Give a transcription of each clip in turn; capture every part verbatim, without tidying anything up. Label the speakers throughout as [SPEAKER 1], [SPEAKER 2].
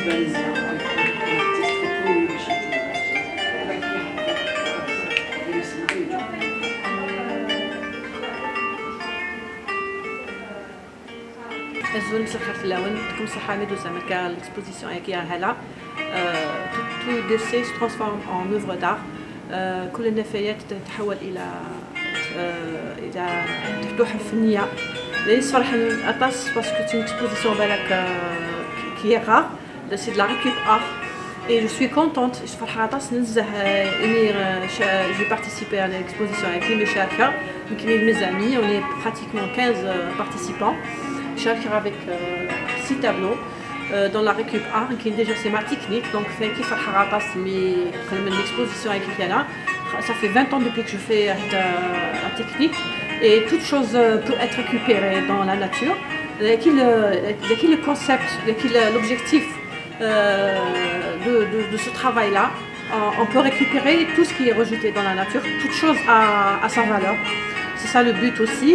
[SPEAKER 1] الزول مسخر في اللون تكون صحة ميدوزا من كان l'exposition هيك هلا tout décès se transforme en œuvre d'art. كل النفايات تتحول إلى إلى تحف فنية. ليس فرح أطاس parce que c'est une exposition بالك qui est rare. C'est de la récup art. Et je suis contente. Je فرح أطاس نزه إني j'ai participé à l'exposition avec mes chakras, avec mes amis. On est pratiquement quinze participants. Chacun avec euh, six tableaux euh, dans la récup art qui est déjà c'est ma technique donc fait qui fait haratas mais l'exposition avec Yana ça fait vingt ans depuis que je fais euh, la technique et toute chose euh, peut être récupérée dans la nature qui le, le concept l'objectif euh, de, de, de ce travail là on peut récupérer tout ce qui est rejeté dans la nature toute chose a, a sa valeur. C'est ça le but aussi.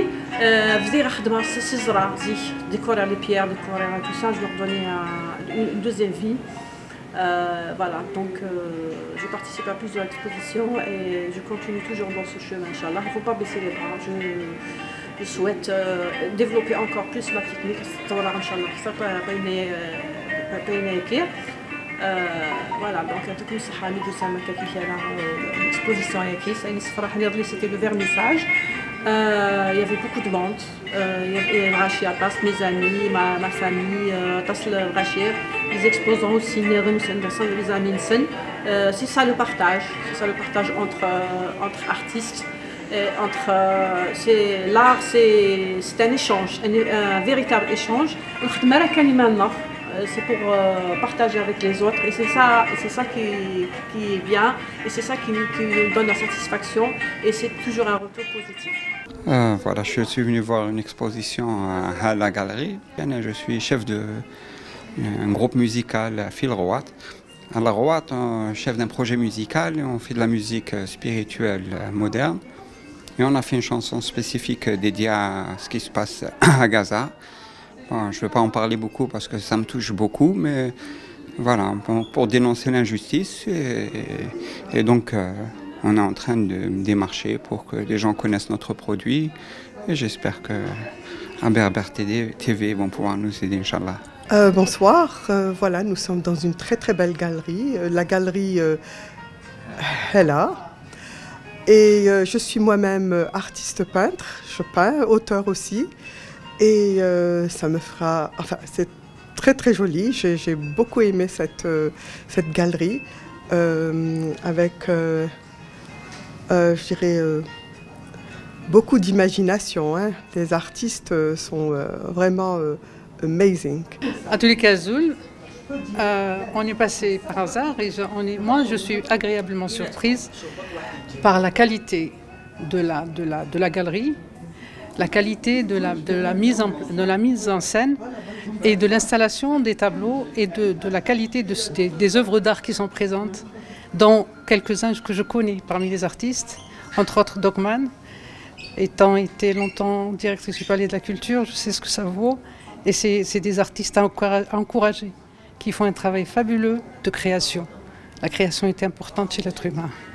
[SPEAKER 1] Décorer les pierres, décorer tout ça, je leur donnais une deuxième vie. Euh, voilà, donc euh, je participe à plusieurs expositions et je continue toujours dans ce chemin, Inch'Allah. Il ne faut pas baisser les bras. Je, je souhaite euh, développer encore plus ma technique. Euh, voilà, donc tout le l'exposition c'était le vernissage. Euh, il y avait beaucoup de monde. Euh, il y avait Rachia, mes amis, ma, ma famille, euh, les exposants aussi, les amis. Euh, c'est ça le partage. C'est ça le partage entre, euh, entre artistes. Et entre, euh, c'est, l'art, c'est, c'est un échange, un, un véritable échange. C'est pour euh, partager avec les autres et c'est ça, et c'est ça qui, qui est bien et c'est ça qui, qui nous donne la satisfaction et c'est toujours un retour positif.
[SPEAKER 2] Euh, voilà, je suis venu voir une exposition à la galerie. Je suis chef d'un groupe musical à Fil Rouat. À la Rouat, chef d'un projet musical et on fait de la musique spirituelle moderne. Et on a fait une chanson spécifique dédiée à ce qui se passe à Gaza. Bon, je ne vais pas en parler beaucoup parce que ça me touche beaucoup, mais voilà, pour, pour dénoncer l'injustice. Et, et donc, euh, on est en train de démarcher pour que les gens connaissent notre produit. Et j'espère que Berber T V vont pouvoir nous aider, Inch'Allah.
[SPEAKER 3] Euh, bonsoir, euh, voilà, nous sommes dans une très très belle galerie, euh, la galerie euh, Hella. Et euh, je suis moi-même artiste peintre, je peins, auteur aussi. Et euh, ça me fera... Enfin, c'est très très joli. J'ai, j'ai beaucoup aimé cette, euh, cette galerie euh, avec, euh, euh, je dirais, euh, beaucoup d'imagination. Hein. Les artistes sont euh, vraiment euh, amazing.
[SPEAKER 4] En tous les cas, Zoul, euh, on est passé par hasard et je, on est, moi je suis agréablement surprise par la qualité de la, de la, de la galerie. La qualité de la, de, la mise en, de la mise en scène et de l'installation des tableaux et de, de la qualité de, des, des œuvres d'art qui sont présentes, dont quelques-uns que je connais parmi les artistes, entre autres Dogman. Étant été longtemps directrice du Palais de la Culture, je sais ce que ça vaut. Et c'est, c'est des artistes à encourager, qui font un travail fabuleux de création. La création est importante chez l'être humain.